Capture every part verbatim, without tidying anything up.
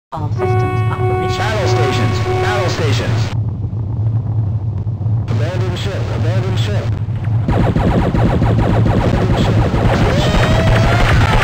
All systems operational. Battle stations! Battle stations! Abandon ship! Abandon ship! Abandon ship! Abandon ship!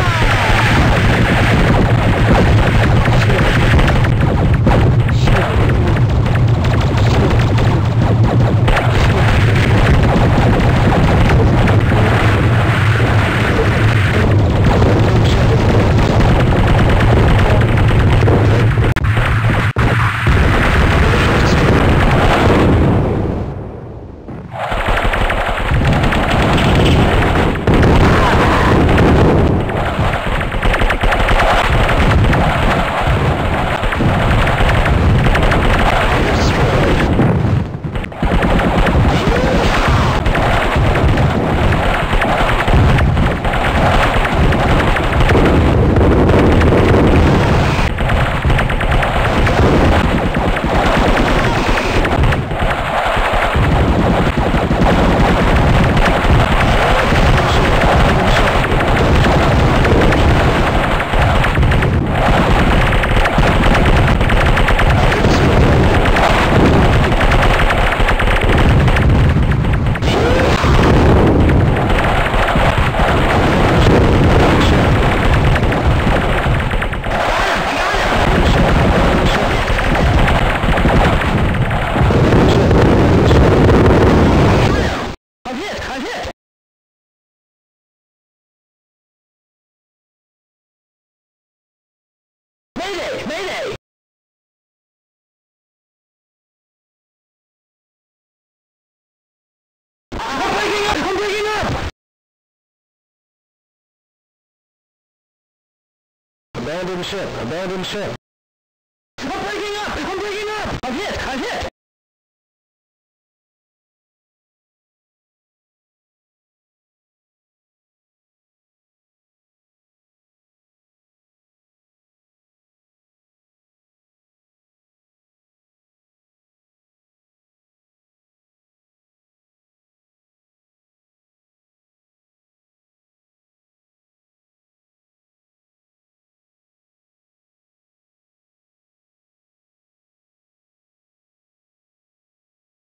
Mayday! Mayday! I'm breaking up! I'm breaking up! Abandon ship! Abandon ship! I'm breaking up! I'm breaking up! I'm hit! I'm hit!